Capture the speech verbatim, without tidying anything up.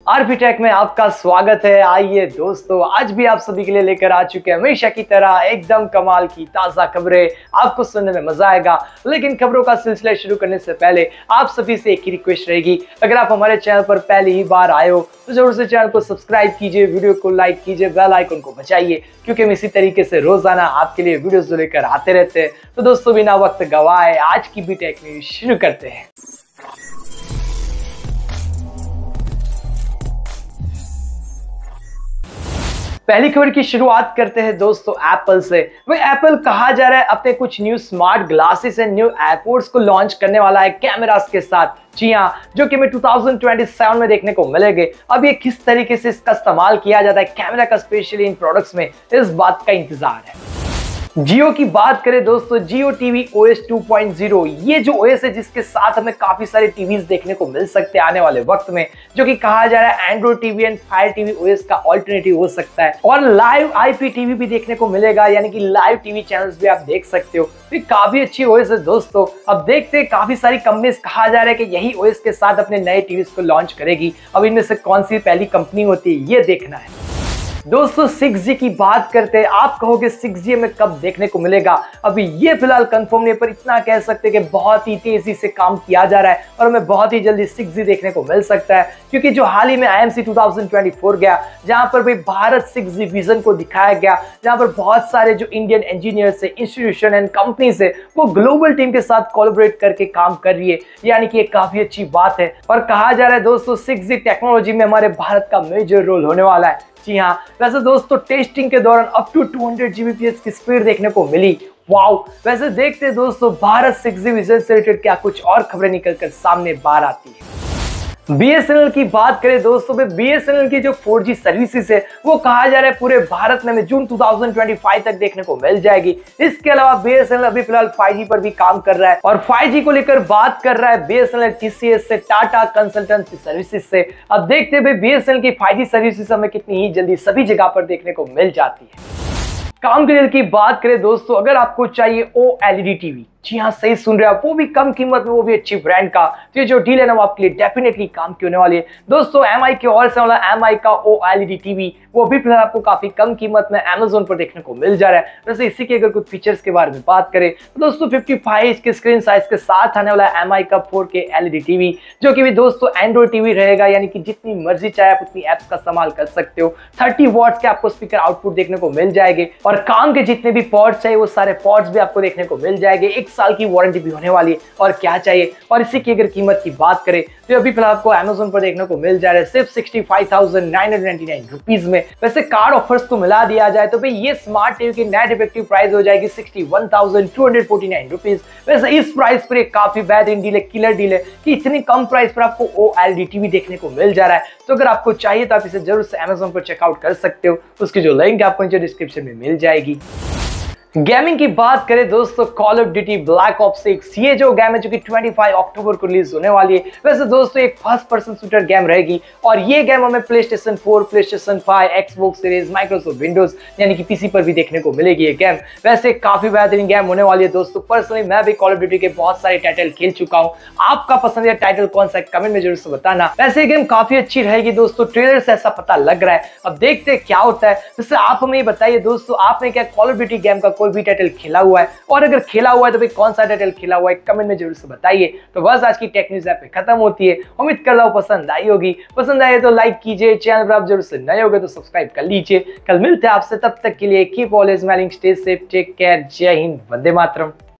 RP take में आपका स्वागत है। आइए दोस्तों, आज भी आप सभी के लिए लेकर आ चुके हैं हमेशा की तरह एकदम कमाल की ताजा खबरें। आपको सुनने में मजा आएगा, लेकिन खबरों का सिलसिला शुरू करने से पहले आप सभी से एक ही रिक्वेस्ट रहेगी, अगर आप हमारे चैनल पर पहली ही बार आए हो तो जरूर से चैनल को सब्सक्राइब कीजिए, वीडियो को लाइक कीजिए, बेल आइकन को बजाइए, क्योंकि हम इसी तरीके से रोजाना आपके लिए वीडियोस लेकर आते रहते हैं। तो दोस्तों, बिना वक्त गवाए आज की भी टेक न्यूज शुरू करते हैं। पहली खबर की शुरुआत करते हैं दोस्तों एप्पल से। वही एप्पल कहा जा रहा है अपने कुछ new smart glasses and new airports को लॉन्च करने वाला है कैमरास के साथ। जी हाँ, जो कि हमें दो हज़ार सत्ताईस में देखने को मिलेंगे। अब ये किस तरीके से इसका इस्तेमाल किया जाता है कैमरा का स्पेशली इन प्रोडक्ट्स में, इस बात का इंतजार है। जियो की बात करें दोस्तों, Jio TV OS two point zero, ये जो ओएस है जिसके साथ हमें काफी सारे टीवीज देखने को मिल सकते हैं आने वाले वक्त में, जो कि कहा जा रहा है Android TV and Fire TV OS का ऑल्टरनेटिव हो सकता है। और लाइव आईपीटीवी भी देखने को मिलेगा, यानी कि लाइव टीवी चैनल्स भी आप देख सकते हो। ये काफी अच्छी ओएस है दोस्तों। अब देखते हैं, काफी सारी कंपनीज कहा जा रहा है कि यही ओएस के साथ अपने नए टीवीज को लॉन्च करेगी। अब इनमें से कौन सी पहली कंपनी होती है, ये देखना है। दोस्तों सिक्स जी की बात करते हैं। आप कहोगे सिक्स जी हमें कब देखने को मिलेगा, अभी ये फिलहाल कंफर्म नहीं, पर इतना कह सकते हैं कि बहुत ही तेजी से काम किया जा रहा है और हमें बहुत ही जल्दी सिक्स जी देखने को मिल सकता है। क्योंकि जो हाल ही में आई एम सी दो हज़ार चौबीस गया, जहां पर भी भारत सिक्स जी विजन को दिखाया गया, जहां पर बहुत सारे जो इंडियन इंजीनियर्स है, इंस्टीट्यूशन एंड कंपनीज है, वो ग्लोबल टीम के साथ कोलैबोरेट करके काम कर रही है, यानी कि एक काफी अच्छी बात है। और कहा जा रहा है दोस्तों सिक्स जी टेक्नोलॉजी में हमारे भारत का मेजर रोल होने वाला है। जी हाँ, वैसे दोस्तों टेस्टिंग के दौरान up to two hundred Gbps की स्पीड देखने को मिली। वाओ! वैसे देखते हैं दोस्तों भारत सिक्स जी विजन से रिलेटेड क्या कुछ और खबरें निकलकर सामने बाहर आती है। बीएसएनएल की बात करें दोस्तों, बीएसएनएल की जो फोर जी सर्विसेज है वो कहा जा रहा है पूरे भारत में जून दो हज़ार पच्चीस तक देखने को मिल जाएगी। इसके अलावा बीएसएनएल अभी फिलहाल फाइव जी पर भी काम कर रहा है और फाइव जी को लेकर बात कर रहा है बीएसएनएल टीसीएस से, टाटा कंसल्टेंसी सर्विसेज से। अब देखते हैं बीएसएनएल की फाइव जी सर्विसेज हमें कितनी ही जल्दी सभी जगह पर देखने को मिल जाती है। काम के डील की बात करें दोस्तों, अगर आपको चाहिए O L E D TV, जी हाँ सही सुन रहे हैं आप, वो भी कम कीमत में, वो भी अच्छी ब्रांड का, तो ये जो डील है ना वो आपके लिए डेफिनेटली काम की होने वाली है दोस्तों। एमआई की ओर से वाला एमआई का O L E D TV, वो भी फिलहाल आपको काफी कम कीमत में अमेज़न पर देखने को मिल जा रहा है। वैसे इसी के अगर कुछ फीचर्स के बारे में बात करें तो दोस्तों पचपन इंच के स्क्रीन साइज के साथ आने वाला है एमआई का फोर के एल ई डी टीवी, जो कि भी दोस्तों एंड्रॉइड टीवी रहेगा, यानी कि जितनी मर्जी चाहे आप उतनी एप्स का इस्तेमाल कर सकते हो। तीस वॉट्स के आपको स्पीकर आउटपुट देखने को मिल जाएंगे और काम के जितने भी पोर्ट्स चाहिए वो सारे पोर्ट्स भी आपको देखने को मिल जाएंगे। एक साल की वारंटी भी होने वाली है, और क्या चाहिए। और इसी की अगर कीमत की बात करें तो अभी फिलहाल आपको अमेज़न पर देखने को मिल जा रहा है सिर्फ पैंसठ हज़ार नौ सौ निन्यानवे रुपीस में। वैसे कार्ड ऑफर्स को मिला दिया जाए तो भाई ये स्मार्ट टीवी की नेट इफेक्टिव प्राइस हो जाएगी इकसठ हज़ार दो सौ उनचास रुपीस। वैसे इस प्राइस पर एक काफी बेहतरीन डील है, किलर डील है कि इतनी कम प्राइस पर आपको O L E D TV देखने को मिल जा रहा है। तो अगर आपको चाहिए तो आप इसे जरूर से अमेज़न पर चेकआउट कर सकते हो, उसकी जो लिंक आपको नीचे डिस्क्रिप्शन में मिल जाएगी। गेमिंग की बात करें दोस्तों, call of duty black ops six, ये जो गेम है जो कि पच्चीस अक्टूबर को रिलीज होने वाली है। वैसे दोस्तों एक फर्स्ट पर्सन शूटर गेम रहेगी और ये गेम हमें PlayStation four, PlayStation five, Xbox series, Microsoft Windows यानी कि पीसी पर भी देखने को मिलेगी ये गेम। वैसे काफी बेहतरीन गेम होने वाली है दोस्तों। पर्सनली मैं भी कॉल ऑफ ड्यूटी के बहुत सारे टाइटल खेल चुका हूँ। आपका पसंदीदा टाइटल कौन सा है कमेंट में जरूर से बताना। वैसे गेम काफी अच्छी रहेगी दोस्तों, ट्रेलर से ऐसा पता लग रहा है। अब देखते हैं क्या होता है। वैसे आप हमें बताइए दोस्तों, आपने क्या कॉल ऑफ ड्यूटी गेम का कोई भी टाइटल खेला हुआ है, और अगर खेला हुआ है तो भाई कौन सा टाइटल खेला हुआ है कमेंट में जरूर से बताइए। तो बस आज की टेक न्यूज़ पे खत्म होती है। उम्मीद कर रहा हूं पसंद आई होगी। पसंद आए तो लाइक कीजिए, चैनल पर आप जरूर से नए होंगे तो सब्सक्राइब कर लीजिए। कल मिलते हैं आपसे, तब तक के लिए keep always smiling, stay safe, take care, जय हिंद, वंदे मातरम।